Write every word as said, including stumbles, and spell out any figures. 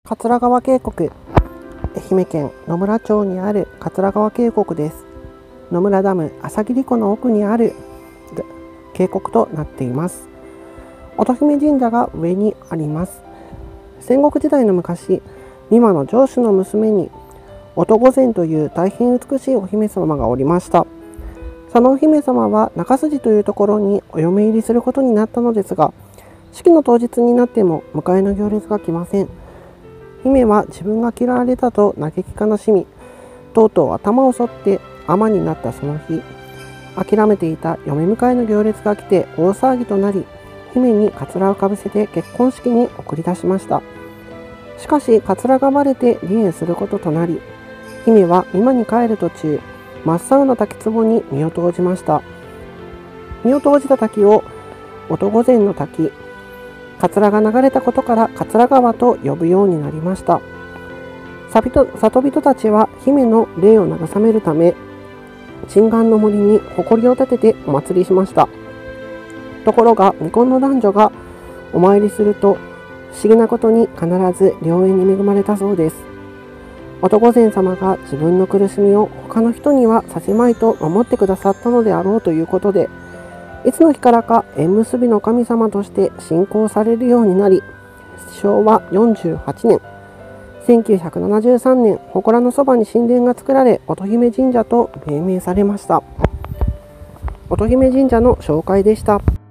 桂川渓谷、愛媛県野村町にある桂川渓谷です。野村ダム朝霧湖の奥にある渓谷となっています。乙姫神社が上にあります。戦国時代の昔、美馬の城主の娘に乙御前という大変美しいお姫様がおりました。そのお姫様は中筋というところにお嫁入りすることになったのですが、式の当日になっても迎えの行列が来ません。姫は自分が嫌われたと嘆き悲しみ、とうとう頭を剃って尼になったその日、諦めていた嫁迎えの行列が来て大騒ぎとなり、姫にカツラをかぶせて結婚式に送り出しました。しかしカツラがバレて離縁することとなり、姫は今に帰る途中、真っ青な滝壺に身を投じました。身を投じた滝を乙御前の滝、カツラが流れたことから桂川と呼ぶようになりました。里人たちは姫の霊を慰めるため、鎮元の森に埃を立ててお祭りしました。ところが未婚の男女がお参りすると、不思議なことに必ず良縁に恵まれたそうです。乙御前様が自分の苦しみを他の人にはさせまいと守ってくださったのであろうということで、いつの日からか縁結びの神様として信仰されるようになり、しょうわよんじゅうはちねん、せんきゅうひゃくななじゅうさんねん、祠のそばに神殿が作られ、乙姫神社と命名されました。乙姫神社の紹介でした。